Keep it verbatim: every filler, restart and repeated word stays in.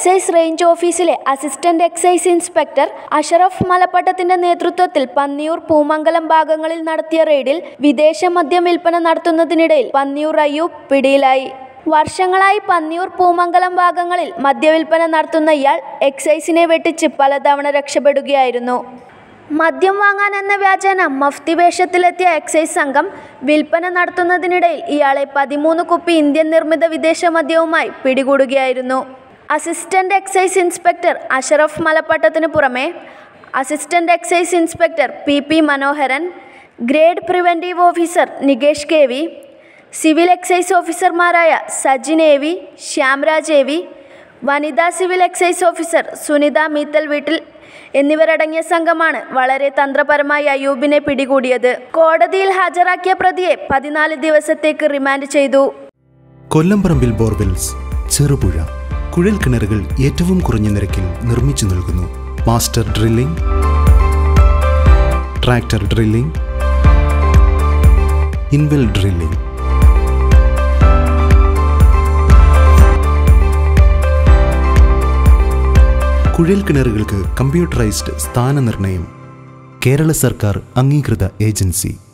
Excise range ഓഫീസിലെ assistant excise inspector Ashraf മലപ്പട്ടത്തിന്റെ നേതൃത്വത്തിൽ പന്നിയൂർ പൂമംഗലം ഭാഗങ്ങളിൽ നടത്തിയ റെയ്ഡിൽ വിദേശ മദ്യം വിൽപ്പന നടത്തുന്നതിനിടയിൽ പന്നിയൂർ അയ്യൂബ് പിടിയിലായി. വർഷങ്ങളായി പന്നിയൂർ പൂമംഗലം ഭാഗങ്ങളിൽ മദ്യവിൽപ്പന നടത്തുന്ന ഇയാൾ എക്സൈസിനെ വെട്ടിച്ച് പലതവണ രക്ഷപ്പെടുകയായിരുന്നു. മദ്യം വാങ്ങാൻ എന്ന വ്യാജേന മഫ്തി വേഷത്തിലെത്തിയ എക്സൈസ് സംഘം വിൽപ്പന നടത്തുന്നതിനിടയിൽ ഇയാളെ പതിമൂന്ന് കുപ്പി ഇന്ത്യൻ നിർമ്മിത വിദേശ മദ്യവുമായി പിടികൂടുകയായിരുന്നു. അസിസ്റ്റന്റ് എക്സൈസ് ഇൻസ്പെക്ടർ അഷറഫ് മലപ്പട്ടത്തിന് പുറമെ assistant excise inspector P P Manoharan, grade preventive officer Nikesh K V, civil excise ഓഫീസർമാരായ Sajin A V, Shyamraj A V, വനിതാ civil excise officer Sunitha Meethal വീട്ടിൽ എന്നിവരടങ്ങിയ സംഘമാണ് വളരെ തന്ത്രപരമായി അയ്യൂബിനെ പിടികൂടിയത്. കോടതിയിൽ ഹാജരാക്കിയ പ്രതിയെ പതിനാല് ദിവസത്തേക്ക് റിമാൻഡ് ചെയ്തു. കൊല്ലംപറമ്പിൽ ബോർവെൽസ്, ചെറുപുഴ കുഴൽ കിണറുകൾ ഏറ്റവും കുറഞ്ഞ നിരക്കിൽ നിർമ്മിച്ചു നൽകുന്നു. Master drilling, tractor drilling, in well drilling. കുഴൽ കിണറുകൾക്ക് കമ്പ്യൂട്ടറൈസ്ഡ് സ്ഥാനനിർണ്ണയം. കേരള സർക്കാർ അംഗീകൃത ഏജൻസി.